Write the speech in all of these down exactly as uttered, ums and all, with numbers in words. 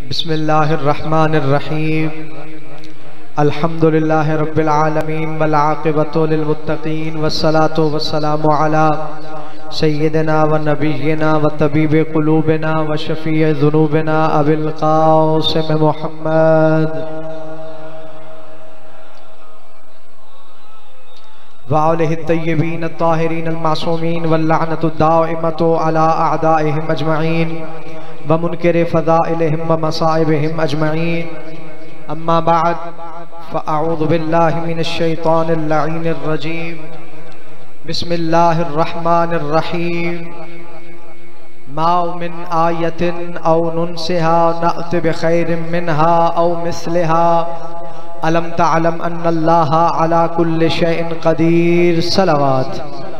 बिस्मिल्लाहिर्रहमानिर्रहीम। अल्हम्दुलिल्लाहि रब्बिल आलमीन वल आक़िबतु लिल मुत्तक़ीन वस्सलातु वस्सलामु अला सय्यिदिना व नबिय्यिना व तबीबि क़ुलूबिना व शफ़ीइ ज़ुनूबिना अबिल क़ासिम मुहम्मद व आलिहि तय्यबीन अत्ताहिरीन अल-मासूमीन वल लअनतु दाइमतु अला अअदाइहिम अजमईन व मुनकिरि फ़ज़ाइलिहिम व मसाइबिहिम अजमईन। अम्मा बअद फ़अऊज़ु बिल्लाहि मिनश शैतानिर लईनिर रजीम। बिस्मिल्लाहिर रहमानिर रहीम। मा मिन आयतिन औ नुनसिहा नअति बिखैरिम मिनहा औ मिस्लिहा अलम तअलम अन्नल्लाह अला कुल्लि शैइन क़दीर। सलावत।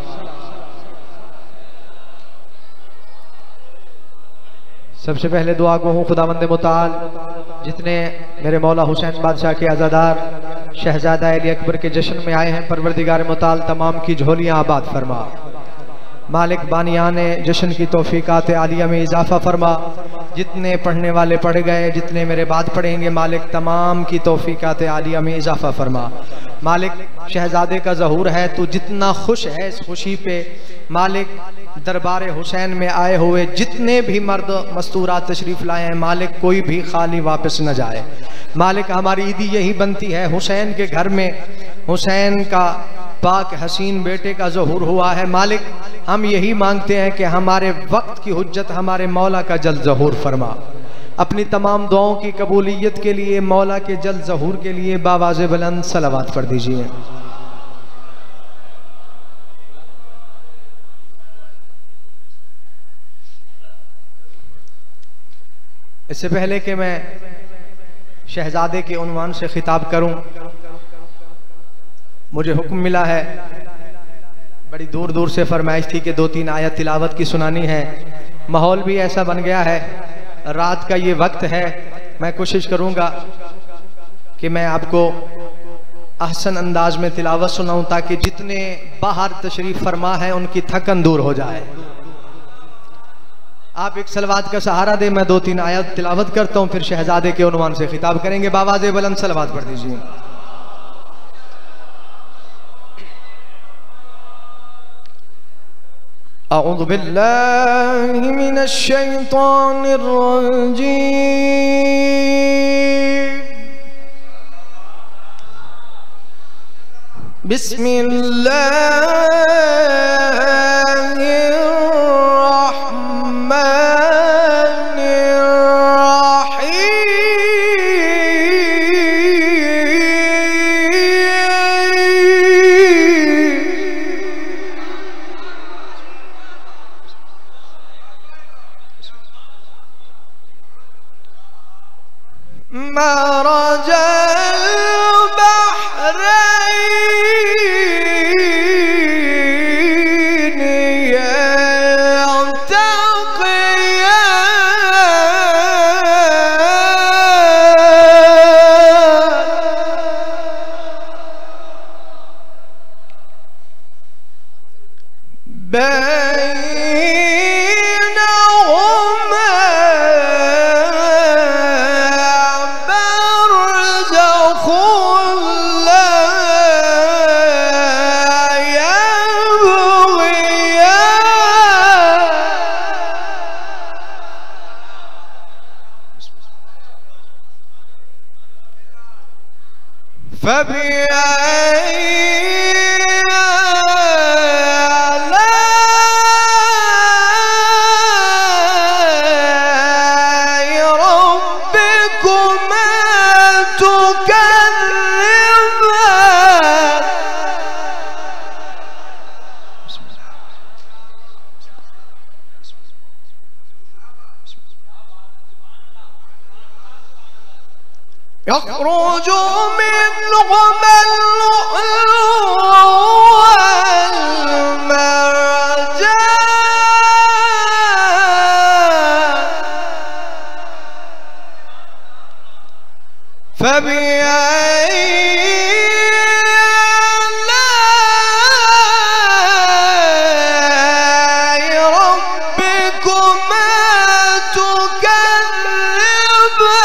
सबसे पहले दुआ को हूँ खुदावंद मुताल जितने मेरे मौला हुसैन बादशाह के आज़ादार शहजादा अली अकबर के जश्न में आए हैं, परवरदिगार मुताल तमाम की झोलियाँ आबाद फरमा। मालिक बानियान जश्न की तौफीकात आलिया में इजाफ़ा फरमा। जितने पढ़ने वाले पढ़ गए, जितने मेरे बाद पढ़ेंगे, मालिक तमाम की तौफीकात आलिया में इजाफ़ा फरमा। मालिक शहजादे का ज़हूर है, तू जितना खुश है इस खुशी पे मालिक दरबार हुसैन में आए हुए जितने भी मर्द मस्तूरात तशरीफ़ लाए हैं, मालिक कोई भी खाली वापस न जाए। मालिक हमारी ईदी यही बनती है, हुसैन के घर में हुसैन का पाक हसीन बेटे का ज़हूर हुआ है। मालिक हम यही मांगते हैं कि हमारे वक्त की हुज्जत हमारे मौला का जल्द ज़हूर फरमा। अपनी तमाम दुआओं की कबूलियत के लिए मौला के जल्द ज़हूर के लिए बावाज़े बुलंद सलावत पढ़ दीजिए। इससे पहले कि मैं शहजादे के उन्वान से खिताब करूं, मुझे हुक्म मिला है, बड़ी दूर दूर से फरमाइश थी कि दो तीन आयत तिलावत की सुनानी है। माहौल भी ऐसा बन गया है, रात का ये वक्त है, मैं कोशिश करूंगा कि मैं आपको अहसन अंदाज में तिलावत सुनाऊं ताकि जितने बाहर तशरीफ फरमा है उनकी थकन दूर हो जाए। आप एक सलवात का सहारा दे, मैं दो तीन आयत तिलावत करता हूं, फिर शहजादे के उन्वान से खिताब करेंगे। बावाज़े बुलंद सलवात पढ़ दीजिए। अऊज़ु बिल्लाहि मिनश शैतानिर रजीम। बिस्मिल्लाहिर रहमानिर रहीम। मरजल बहरैन यल्तक़ियान बैनहुमा बरज़ख़ुन ला यबग़ियान फबिअय्यि يخرج منهما اللؤلؤ والمرجان فبأي آلاء ربكما تكذبان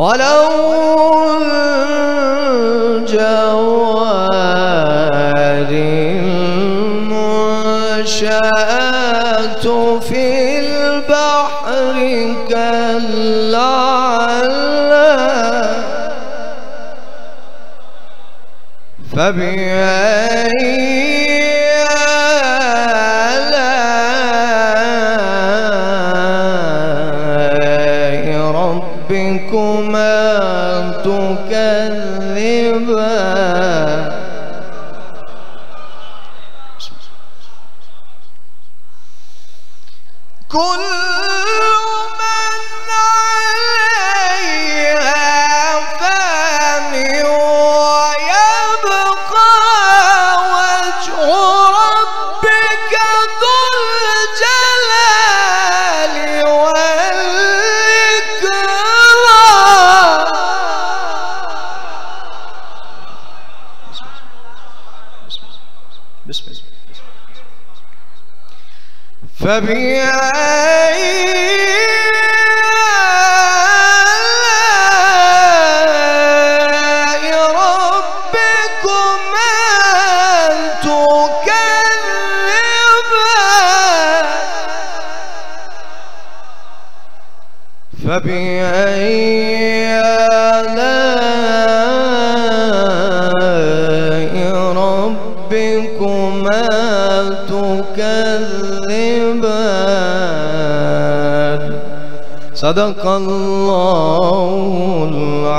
सदक़ल्लाहुल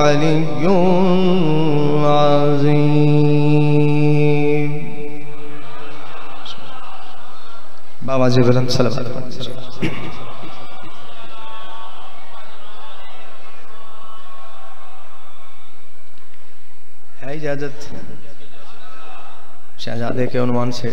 अलीयुल अज़ीम। बाबा जी बुलंद सलावत। है इजाजत शहजादे के उन्वान से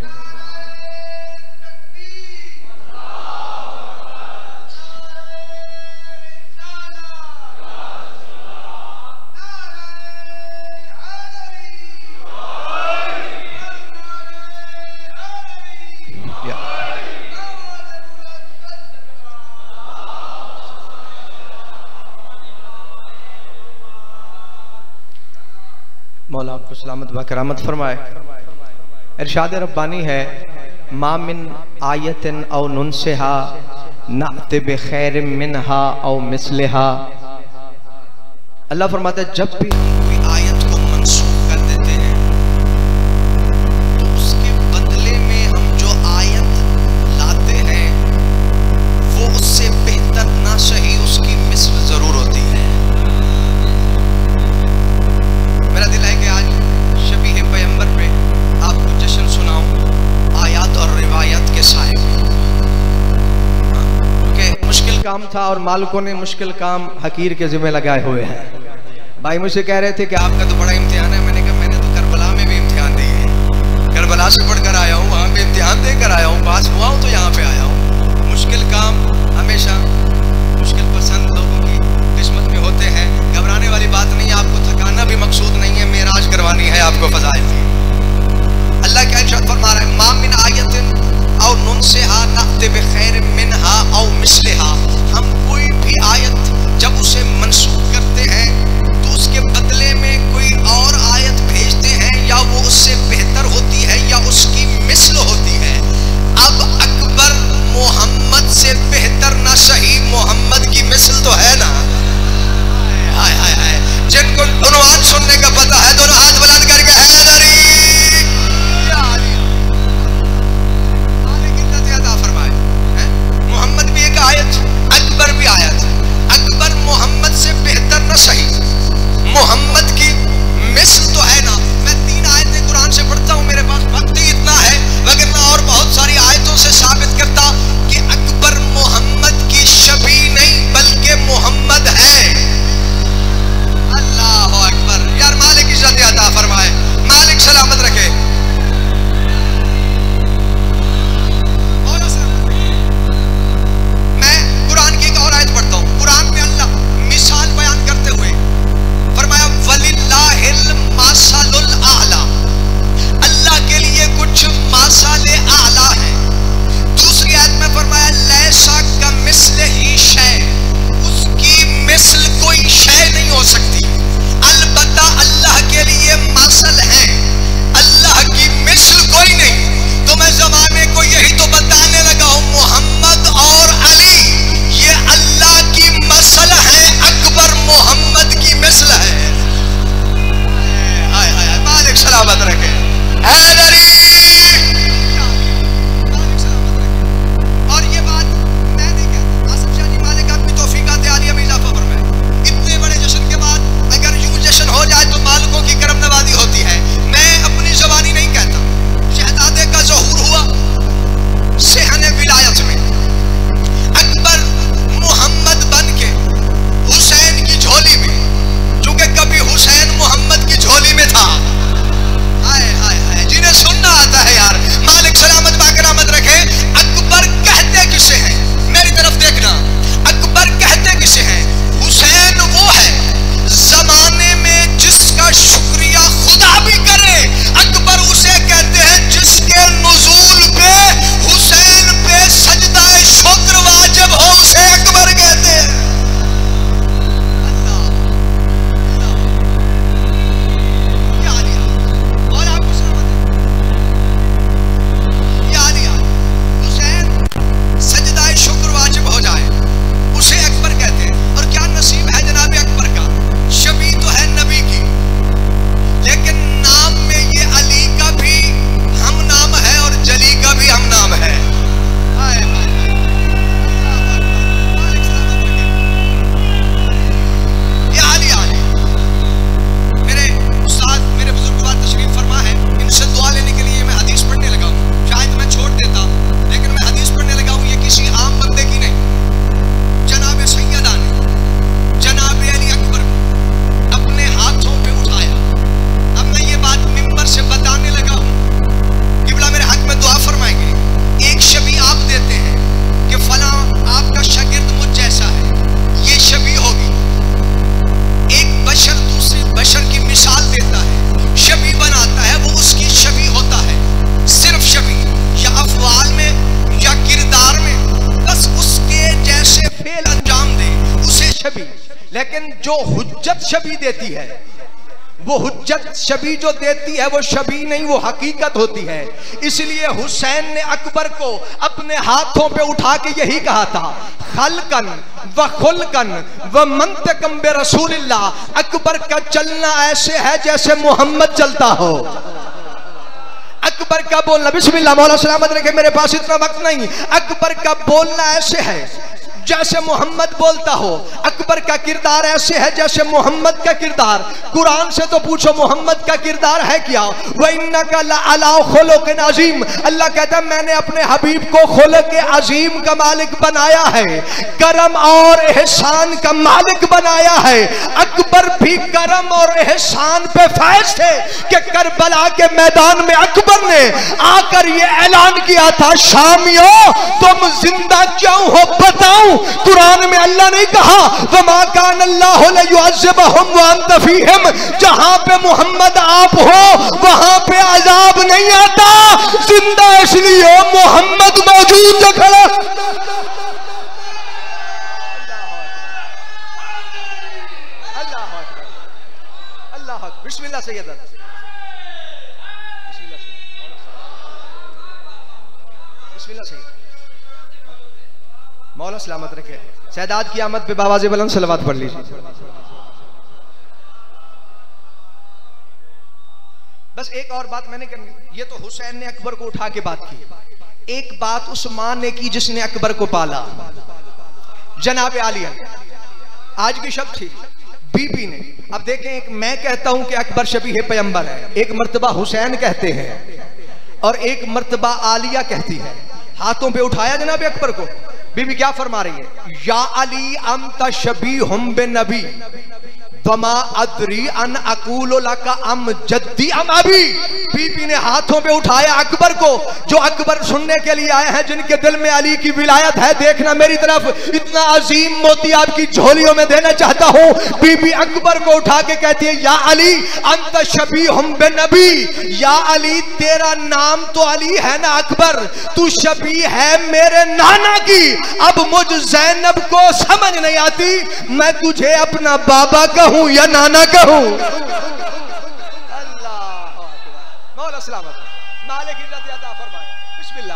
मौला आपको सलामत व करामत फरमाए। इरशाद रब्बानी है, मा मिन आयतिन औ नुनसिहा नअति बिखैरिम मिनहा औ मिस्लिहा। अल्लाह फरमाता है, जब भी हम कोई आयत को मंसूख कर देते हैं तो उसके बदले में हम जो आयत लाते हैं वो उससे बेहतर ना सही उसकी मिस्ल जरूर होती है। मेरा दिल है कि आज शबीह पैगंबर पे आपको जश्न सुनाऊं आयात और रिवायत के साए में, क्योंकि मुश्किल काम था और मालिकों ने मुश्किल काम हकीर के जिम्मे लगाए हुए हैं। भाई मुझसे कह रहे थे कि आपका तो बड़ा इम्तिहान है। मैंने कहा मैंने तो करबला में भी इम्तिहान दिए हैं, करबला से पढ़कर आया हूँ, वहाँ पे इम्तिहान देकर आया हूँ, पास हुआ हूँ तो यहाँ पे आया हूँ। मुश्किल काम हमेशा मुश्किल पसंद लोगों की किस्मत में होते हैं। घबराने वाली बात नहीं है, आपको थकाना भी मकसूद नहीं है, मेराज करवानी है आपको फज़ाइल की। अल्लाह क्या इरशाद फरमा रहा है, मा मिन आयतिन औ नुनसिहा नअति बिखैरिम मिनहा औ मिस्लिहा। हम कोई भी आयत जब उसे मंसूख करते हैं तो उसके बदले में कोई और आयत भेजते हैं, या वो उससे बेहतर होती है या उसकी मिस्ल होती है। अब अकबर मोहम्मद से बेहतर ना सही, मोहम्मद की मिस्ल तो है ना। हाय हाय हाय, जिनको उन्वान सुनने का पता है दोनों हाथ बुलंद करके हैदरी कितना ज्यादा फरमाए। मोहम्मद भी एक आयत, अकबर भी जो हुज्जत शबी देती है, वो हुज्जत शबी जो देती है वो शबी नहीं, वो हकीकत होती है। इसलिए हुसैन ने अकबर को अपने हाथों पे उठा के यही कहा था, खलकन व खुलकन व मंतकम बे रसूलिल्लाह। अकबर का चलना ऐसे है जैसे मोहम्मद चलता हो। अकबर का बोलना, बिस्मिल्लाह मौला सलामत रखे, मेरे पास इतना वक्त नहीं। अकबर का बोलना ऐसे है जैसे मोहम्मद बोलता हो। अकबर का किरदार ऐसे है जैसे मोहम्मद का किरदार। कुरान से तो पूछो मोहम्मद का किरदार है क्या? व इन्नका लअला खुलुकिन अज़ीम। अल्लाह कहता है मैंने अपने हबीब को खुलुक अजीम का मालिक बनाया है, करम और एहसान का मालिक बनाया है। अकबर भी करम और एहसान पे फैज थे कि करबला के मैदान में अकबर ने आकर ये ऐलान किया था, शामियों तुम जिंदा क्यों हो बताऊं? कुरान में अल्लाह ने कहा वमा कान अल्लाहु लियुअज़्ज़िबहुम व अंत फीहिम। जहां पे मोहम्मद आप हो वहां पे अजाब नहीं आता। जिंदा इसलिए मोहम्मद मौजूद जो खड़ा। अल्लाह अकबर, अल्लाह अकबर। बिस्मिल्लाह सैयदा, बिस्मिल्लाह सैयदा। मौला सलामत रखे। सैदात की आमद पे बाबाज़े बुलंद सलवात पढ़ लीजिए। बस एक और बात मैंने करनी, ये तो हुसैन ने अकबर को उठा के बात की। एक बात उस्मान ने की जिसने अकबर को पाला, जनाब आलिया। आज की शब थी बीबी ने। अब देखें, एक मैं कहता हूं कि अकबर शबीह पैगंबर है, एक मर्तबा हुसैन कहते हैं और एक मर्तबा आलिया कहती है। हाथों पे उठाया जनाब अकबर को। बीबी क्या फरमा रही है? या अली अंत शबीहुम बिन नबी वमा अदरी अन अकूल लका अम जद्दी अम अबी। बीबी ने हाथों पे उठाया अकबर को, जो अकबर सुनने के लिए आए हैं, जिनके दिल में अली की विलायत है। देखना मेरी तरफ, इतना अजीम मोती आपकी झोलियों में देना चाहता हूं। बीबी अकबर को उठा के कहती है, या अली अंत शबीहुम बिन नबी। या अली तेरा नाम तो अली है ना अकबर, तू शबी है मेरे नाना की। अब मुझ ज़ैनब को समझ नहीं आती, मैं तुझे अपना बाबा कहूं या नाना कहूं। अल्लाह मौला सलामत, मालिक इज्जत अता फरमाए। बिस्मिल्लाह।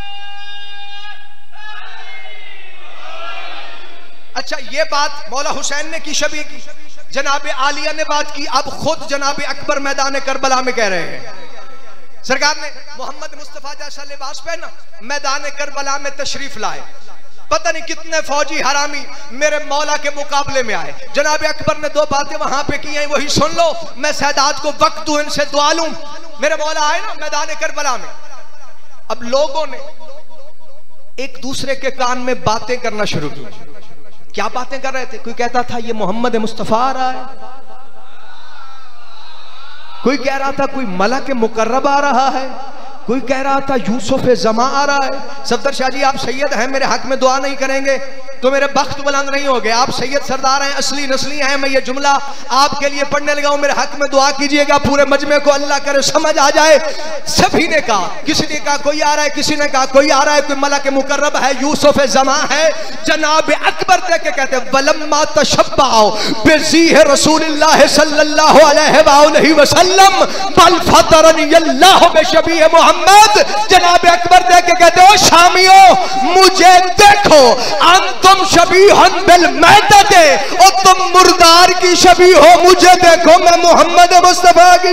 अच्छा, ये बात मौला हुसैन ने की, शबी की। जनाब आलिया ने बात की। अब खुद जनाब अकबर मैदान करबला में कह रहे हैं, सरकार ने मोहम्मद मुस्तफा जैसा लिबास पहना, मैदान करबला में तशरीफ लाए। पता नहीं कितने फौजी हरामी मेरे मौला के मुकाबले में आए। जनाब अकबर ने दो बातें वहां पे की हैं, वही सुन लो। मैं सैदात को वक्त दूं, इनसे दुआ लूं। मेरे मौला आए ना मैदान करबला में। अब लोगों ने एक दूसरे के कान में बातें करना शुरू की। क्या बातें कर रहे थे? कोई कहता था ये मोहम्मद मुस्तफा आ रहा है, कोई कह रहा था कोई मलक मुकर्रब आ रहा है, कोई कह रहा था यूसुफ जमा आ रहा है। सफदर शाह जी आप सैयद हैं, मेरे हक में दुआ नहीं करेंगे तो मेरे बख्त बुलंद नहीं हो गए। आप सैयद सरदार हैं, असली नस्ली हैं। मैं ये जुमला आपके लिए पढ़ने लगा हूं, मेरे हक में दुआ कीजिएगा। पूरे मजमे को अल्लाह करे समझ आ जाए। सभी ने कहा, किसी ने कहा कोई आ रहा है, किसी ने कहा कोई आ रहा है, कोई मलक मुकर्रब है, यूसुफ जमा है। जनाब अकबर देख के कहते वलम्मा तशब्बअ बिज़ीह रसूलिल्लाह सल्लल्लाहु अलैहि वसल्लम बल फतरनी अल्लाह बिशबीह मोहम्मद। जनाब अकबर देख के कहते हो शामियों मुझे देखो, अंत तुम शबीहन बिल मैदते, और तुम मुर्दार की शबी हो, मुझे देखो मैं मोहम्मद मुस्तफा की।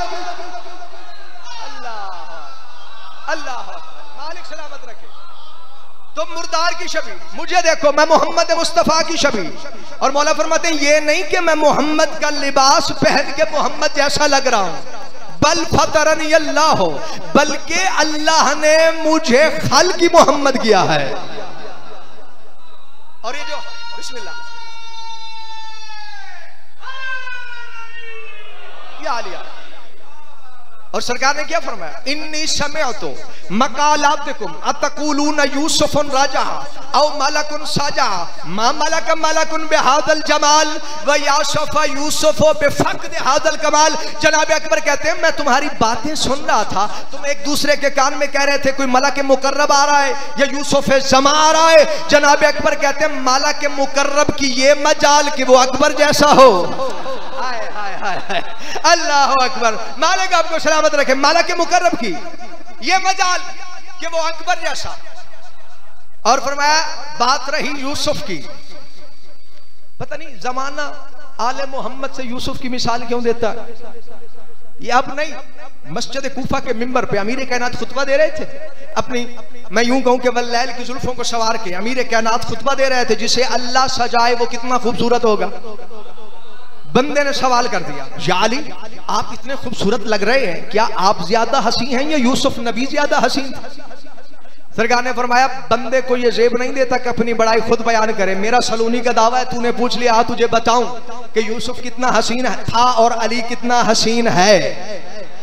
अल्लाह अल्लाह मालिक सलामत रखे। तुम मुर्दार की शबी, मुझे देखो मैं मोहम्मद मुस्तफा की शबी। और मौला फरमाते हैं ये नहीं कि मैं मोहम्मद का लिबास पहन के मोहम्मद जैसा लग रहा हूं, बल फतरनी अल्लाह हो, बल्कि अल्लाह ने मुझे खल की मोहम्मद किया है। और ये जो बिस्मिल्लाह या आलिया, और सरकार ने क्या फरमाया, इन्नी समिअतु मकालातिकुम अतकुलून यूसुफुन राजा औ मलकुन साजा मा मलक मलकुन बिहादल जमाल व यासुफ यूसुफ बिफक़द हादल कमाल। जनाब अकबर कहते हैं मैं तुम्हारी बातें सुन रहा था, तुम एक दूसरे के कान में कह रहे थे कोई मलक मुकर्रब आ रहा है या यूसुफ जमा आ रहा है। जनाब अकबर कहते हैं मलक मुकर्रब की ये मजाल कि वो अकबर जैसा हो। हाय हाय हाय हाय, अल्लाह अकबर, मालिक आपको सलामत रखे। मलक मुकर्रब की ये मजाल कि वो अकबर जैसा। और फरमाया बात रही यूसुफ की, पता नहीं जमाना आले मोहम्मद से यूसुफ की मिसाल क्यों देता है। ये अब नहीं, मस्जिद कूफा के मिंबर पे अमीर कायनात खुतबा दे रहे थे अपनी, मैं यूं कहूं कि वल्लैल की जुल्फों को सवार के अमीर कायनात खुतबा दे रहे थे, जिसे अल्लाह सजाए वो कितना खूबसूरत होगा। बंदे ने सवाल कर दिया, या अली आप इतने खूबसूरत लग रहे हैं, क्या आप ज्यादा हसीन हैं या यूसुफ नबी ज्यादा हसीन था। सरकार ने फरमाया बंदे को ये जेब नहीं देता कि अपनी बड़ाई खुद बयान करे, मेरा सलूनी का दावा है, तूने पूछ लिया आ तुझे बताऊं कि यूसुफ कितना हसीन था और अली कितना हसीन है।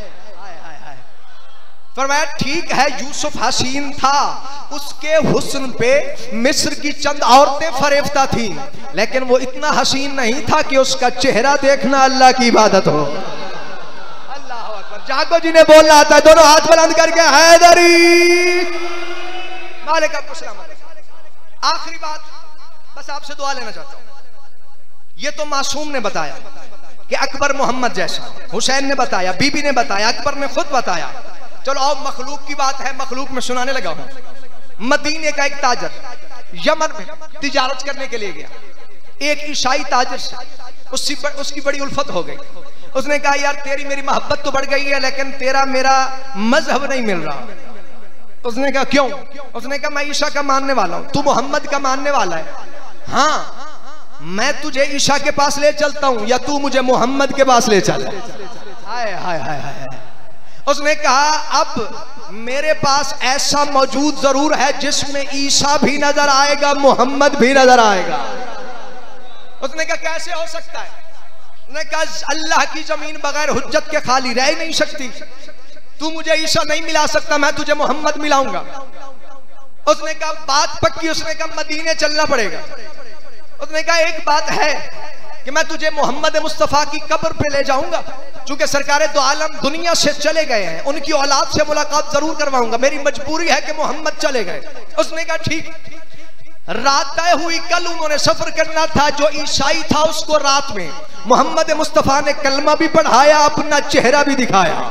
फरमाया ठीक है यूसुफ हसीन था, उसके हुस्न पे मिस्र की चंद औरतें फरेफ्ता थीं, लेकिन वो इतना हसीन नहीं था कि उसका चेहरा देखना अल्लाह की इबादत हो। अल्लाह अकबर। जागो जिन्हें बोलना आता है दोनों हाथ बुलंद करके हैदरी। मालिक आपको सलामत। आखिरी बात बस आपसे दुआ लेना चाहता हूं। ये तो मासूम ने बताया कि अकबर मोहम्मद जैसा, हुसैन ने बताया, बीबी ने बताया, अकबर ने खुद बताया। चलो अब मखलूक की बात है, मखलूक में सुनाने लगा हूं। मदीने का एक ताजर यमन में तिजारत करने के लिए गया, एक ईसाई ताजर से उसकी उसकी बड़ी उल्फत हो गई। उसने कहा यार तेरी मेरी मोहब्बत तो बढ़ गई है, लेकिन तेरा मेरा मजहब नहीं मिल रहा। उसने कहा क्यों? उसने कहा मैं ईसा का मानने वाला हूं, तू मोहम्मद का मानने वाला है। हाँ मैं तुझे ईसा के पास ले चलता हूं या तू मुझे मोहम्मद के पास ले चल। हाय हाय हाय हाय। उसने कहा अब मेरे पास ऐसा मौजूद जरूर है जिसमें ईसा भी नजर आएगा, मोहम्मद भी नजर आएगा। उसने कहा कैसे हो सकता है? उसने कहा अल्लाह की जमीन बगैर हुज्जत के खाली रह नहीं सकती, तू मुझे ईसा नहीं मिला सकता, मैं तुझे मोहम्मद मिलाऊंगा। उसने कहा बात पक्की। उसने कहा मदीने चलना पड़ेगा। उसने कहा एक बात है कि मैं तुझे मोहम्मद मुस्तफा की कब्र पे ले जाऊंगा, चूंकि सरकारे दो आलम दुनिया से चले गए हैं, उनकी औलाद से मुलाकात जरूर करवाऊंगा, मेरी मजबूरी है कि मोहम्मद चले गए। उसने कहा ठीक। रात तय हुई, कल उन्होंने सफर करना था। जो ईसाई था उसको रात में मोहम्मद मुस्तफा ने कलमा भी पढ़ाया, अपना चेहरा भी दिखाया।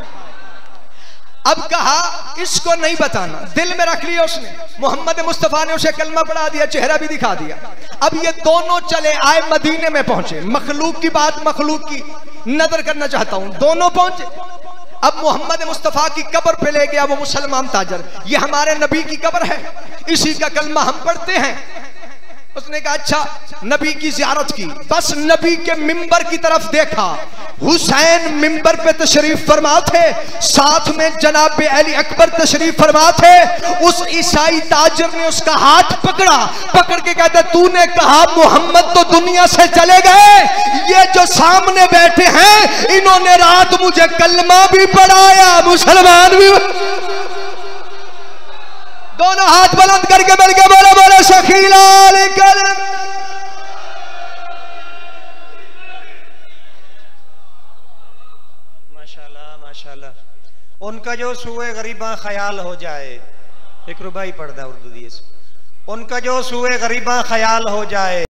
अब कहा इसको नहीं बताना, दिल में रख लिया उसने। मोहम्मद मुस्तफा ने उसे कलमा पढ़ा दिया, चेहरा भी दिखा दिया। अब ये दोनों चले आए, मदीने में पहुंचे। मखलूक की बात मखलूक की नजर करना चाहता हूं। दोनों पहुंचे। अब मोहम्मद मुस्तफा की कब्र पे ले गया वो मुसलमान ताजर, ये हमारे नबी की कब्र है, इसी का कलमा हम पढ़ते हैं। उसने कहा अच्छा नबी की जियारत की। बस नबी के मिंबर की तरफ देखा, हुसैन मिंबर पे तशरीफ फरमा थे, साथ में जनाब अली अकबर तशरीफ फरमा थे। उस ईसाई ताजर ने उसका हाथ पकड़ा, पकड़ के कहता तूने कहा मोहम्मद तो दुनिया से चले गए, ये जो सामने बैठे हैं इन्होंने रात मुझे कलमा भी पढ़ाया, मुसलमान भी। दोनों हाथ बुलंद करके मिल के बोले बोले शकीला माशाल्लाह माशाल्लाह। उनका जो सूए गरीबा ख्याल हो जाए, एक रुबाई पढ़दा उर्दू दिए, उनका जो सूए गरीबा ख्याल हो जाए।